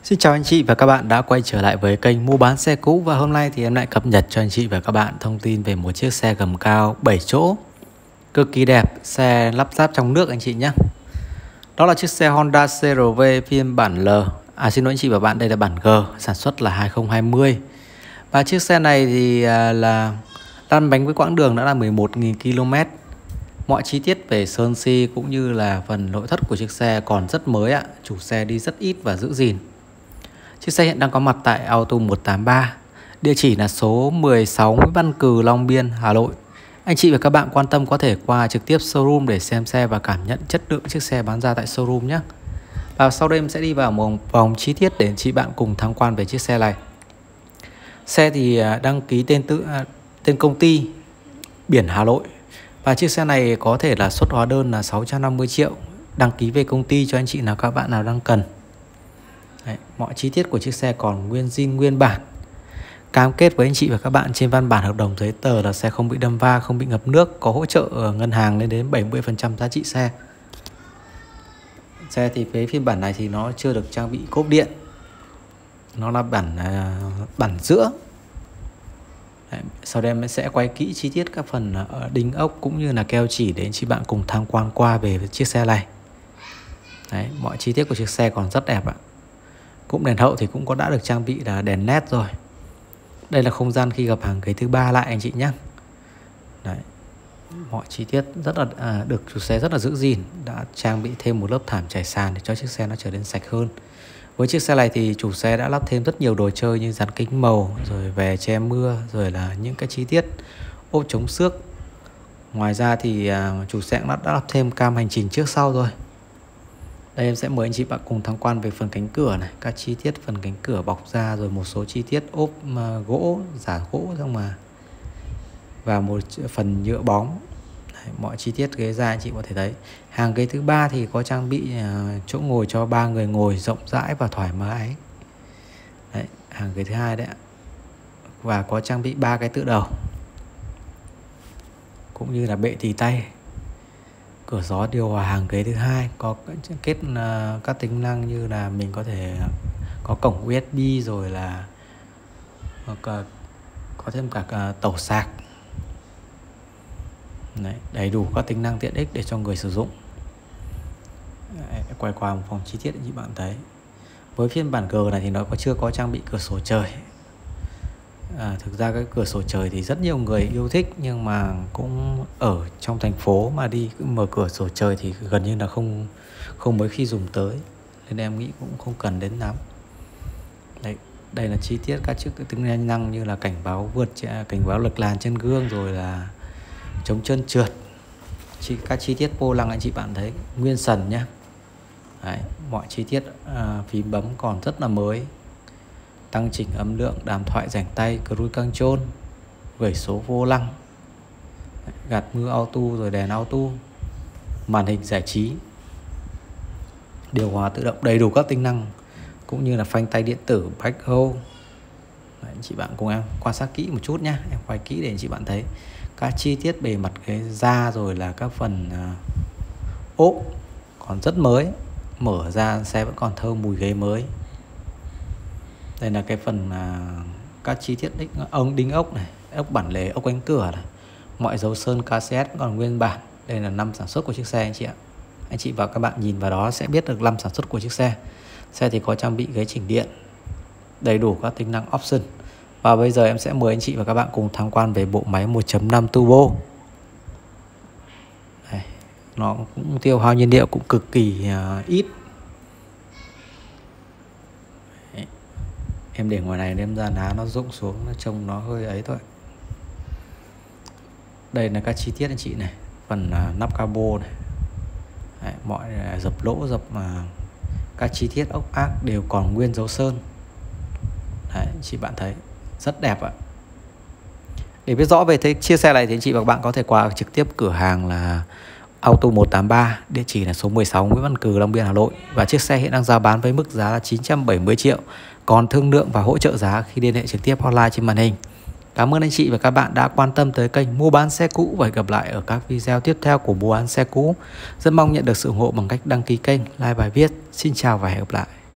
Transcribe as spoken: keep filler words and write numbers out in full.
Xin chào anh chị và các bạn đã quay trở lại với kênh mua bán xe cũ. Và hôm nay thì em lại cập nhật cho anh chị và các bạn thông tin về một chiếc xe gầm cao bảy chỗ cực kỳ đẹp, xe lắp ráp trong nước anh chị nhé. Đó là chiếc xe Honda xê rờ vê phiên bản L. À xin lỗi anh chị và bạn, đây là bản G, sản xuất là hai không hai không. Và chiếc xe này thì à, là lăn bánh với quãng đường đã là mười một nghìn ki lô mét. Mọi chi tiết về sơn xi cũng như là phần nội thất của chiếc xe còn rất mới ạ. Chủ xe đi rất ít và giữ gìn. Chiếc xe hiện đang có mặt tại Auto một tám ba. Địa chỉ là số mười sáu Nguyễn Văn Cừ, Long Biên, Hà Nội. Anh chị và các bạn quan tâm có thể qua trực tiếp showroom để xem xe và cảm nhận chất lượng chiếc xe bán ra tại showroom nhé. Và sau đây em sẽ đi vào một vòng chi tiết để anh chị bạn cùng tham quan về chiếc xe này. Xe thì đăng ký tên tự tên công ty, biển Hà Nội. Và chiếc xe này có thể là xuất hóa đơn là sáu trăm năm mươi triệu, đăng ký về công ty cho anh chị nào các bạn nào đang cần. Đấy, mọi chi tiết của chiếc xe còn nguyên zin nguyên bản. Cam kết với anh chị và các bạn trên văn bản hợp đồng giấy tờ là xe không bị đâm va, không bị ngập nước, có hỗ trợ ở ngân hàng lên đến bảy mươi phần trăm giá trị xe. Xe thì với phiên bản này thì nó chưa được trang bị cốp điện, nó là bản bản giữa. Đấy, sau đây em sẽ quay kỹ chi tiết các phần đinh ốc cũng như là keo chỉ để anh chị bạn cùng tham quan qua về chiếc xe này. Đấy, mọi chi tiết của chiếc xe còn rất đẹp ạ. Cũng đèn hậu thì cũng có đã được trang bị là đèn led rồi. Đây là không gian khi gập hàng ghế thứ ba lại anh chị nhé. Đấy, mọi chi tiết rất là à, được chủ xe rất là giữ gìn, đã trang bị thêm một lớp thảm trải sàn để cho chiếc xe nó trở nên sạch hơn. Với chiếc xe này thì chủ xe đã lắp thêm rất nhiều đồ chơi như dàn kính màu, rồi về che mưa, rồi là những cái chi tiết ốp chống xước. Ngoài ra thì à, chủ xe đã, đã lắp thêm cam hành trình trước sau rồi. Đây em sẽ mời anh chị bạn cùng tham quan về phần cánh cửa này, các chi tiết phần cánh cửa bọc ra, rồi một số chi tiết ốp uh, gỗ, giả gỗ xong mà và một phần nhựa bóng. Đấy, mọi chi tiết ghế da anh chị có thể thấy. Hàng ghế thứ ba thì có trang bị uh, chỗ ngồi cho ba người ngồi rộng rãi và thoải mái. Đấy, hàng ghế thứ hai đấy ạ. Và có trang bị ba cái tựa đầu cũng như là bệ tì tay. Cửa gió điều hòa hàng ghế thứ hai có kết uh, các tính năng như là mình có thể có cổng u ét bê, rồi là hoặc, uh, có thêm cả uh, tẩu sạc. Đấy, đầy đủ các tính năng tiện ích để cho người sử dụng. Đấy, quay qua một vòng chi tiết như bạn thấy. Với phiên bản G này thì nó có chưa có trang bị cửa sổ trời. À, thực ra cái cửa sổ trời thì rất nhiều người yêu thích, nhưng mà cũng ở trong thành phố mà đi mở cửa sổ trời thì gần như là không không mấy khi dùng tới, nên em nghĩ cũng không cần đến lắm. Đấy, đây là chi tiết các chiếc tính năng như là cảnh báo vượt, cảnh báo lệch làn trên gương, rồi là chống trơn trượt. Chi, các chi tiết vô lăng anh chị bạn thấy nguyên sần nhá. Đấy, mọi chi tiết à, phím bấm còn rất là mới. Tăng chỉnh âm lượng, đàm thoại rảnh tay, cruise control, gửi số vô lăng, gạt mưa auto, rồi đèn auto, màn hình giải trí, điều hòa tự động, đầy đủ các tính năng, cũng như là phanh tay điện tử, backhoe. Đấy, anh chị bạn cùng em quan sát kỹ một chút nhé, em quay kỹ để anh chị bạn thấy các chi tiết bề mặt cái da, rồi là các phần uh, ốp còn rất mới, mở ra xe vẫn còn thơm mùi ghế mới. Đây là cái phần uh, các chi tiết đích, ống đinh ốc này, ốc bản lề, ốc cánh cửa này, mọi dấu sơn ca xê ét còn nguyên bản. Đây là năm sản xuất của chiếc xe anh chị ạ. Anh chị và các bạn nhìn vào đó sẽ biết được năm sản xuất của chiếc xe. Xe thì có trang bị ghế chỉnh điện, đầy đủ các tính năng option. Và bây giờ em sẽ mời anh chị và các bạn cùng tham quan về bộ máy một chấm năm turbo. Đây, nó cũng tiêu hao nhiên liệu cũng cực kỳ uh, ít. Em để ngoài này đem ra ná nó rụng xuống, nó trông nó hơi ấy thôi. Đây là các chi tiết anh chị này, phần uh, nắp cabo này. Đấy, mọi uh, dập lỗ, dập uh, các chi tiết ốc ác đều còn nguyên dấu sơn. Đấy, anh chị bạn thấy rất đẹp ạ. Để biết rõ về thế chia xe này thì anh chị và các bạn có thể qua trực tiếp cửa hàng là Auto một tám ba, địa chỉ là số mười sáu Nguyễn Văn Cừ, Long Biên, Hà Nội. Và chiếc xe hiện đang giao bán với mức giá là chín trăm bảy mươi triệu, còn thương lượng và hỗ trợ giá khi liên hệ trực tiếp hotline trên màn hình. Cảm ơn anh chị và các bạn đã quan tâm tới kênh mua bán xe cũ, và hẹn gặp lại ở các video tiếp theo của mua bán xe cũ. Rất mong nhận được sự ủng hộ bằng cách đăng ký kênh, like bài viết. Xin chào và hẹn gặp lại.